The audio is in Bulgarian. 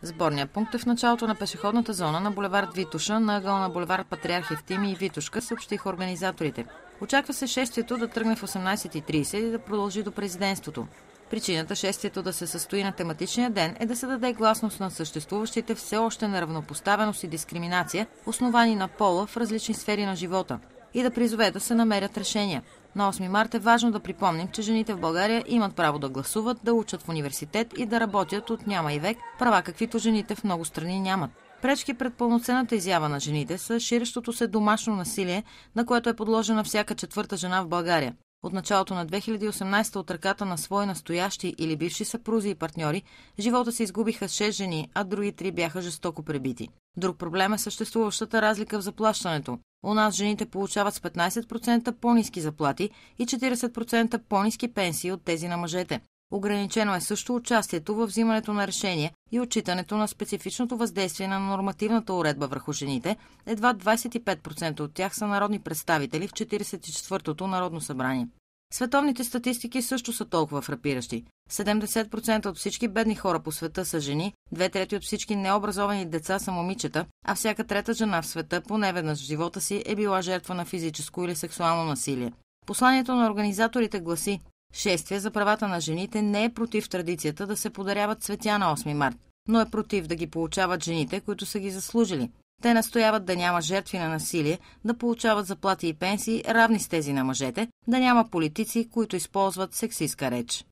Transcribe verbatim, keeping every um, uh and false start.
Сборният пункт е в началото на пешеходната зона на булевард Витоша, на ъгъла на булевард Патриарх Евтимий и Витошка, съобщиха организаторите. Очаква се шествието да тръгне в осемнайсет и трийсет и да продължи до президентството. Причината шествието да се състои на тематичния ден е да се даде гласност на съществуващите все още неравнопоставеност и дискриминация, основани на пола в различни сфери на живота, и да призове да се намерят решения. На осми март е важно да припомним, че жените в България имат право да гласуват, да учат в университет и да работят от няма и век, права каквито жените в много страни нямат. Пречки пред пълноценната изява на жените са ширещото се домашно насилие, на което е подложена всяка четвърта жена в България. От началото на две хиляди и осемнайсета от ръката на свои настоящи или бивши съпрузи и партньори, живота се изгубиха шест жени, а други три бяха жестоко пребити. Друг проблем е съществуващата разлика в заплащането. У нас жените получават с петнайсет процента по-ниски заплати и четирийсет процента по-ниски пенсии от тези на мъжете. Ограничено е също участието във взимането на решения и отчитането на специфичното въздействие на нормативната уредба върху жените. Едва двайсет и пет процента от тях са народни представители в четирийсет и четвъртото Народно събрание. Световните статистики също са толкова фрапиращи. седемдесет процента от всички бедни хора по света са жени, две трети от всички необразовани деца са момичета, а всяка трета жена в света поне веднъж в живота си е била жертва на физическо или сексуално насилие. Посланието на организаторите гласи: шествие за правата на жените не е против традицията да се подаряват цветя на осми март, но е против да ги получават жените, които са ги заслужили. Те настояват да няма жертви на насилие, да получават заплати и пенсии равни с тези на мъжете, да няма политици, които използват сексистка реч.